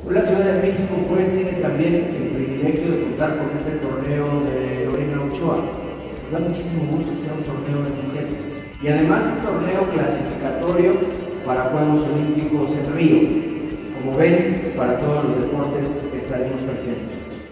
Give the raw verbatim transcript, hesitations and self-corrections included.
Hoy la Ciudad de México pues tiene también el privilegio de contar con este torneo de Lorena Ochoa. Nos da muchísimo gusto que sea un torneo de mujeres y además un torneo clasificatorio para Juegos Olímpicos en Río. Como ven, para todos los deportes estaremos presentes.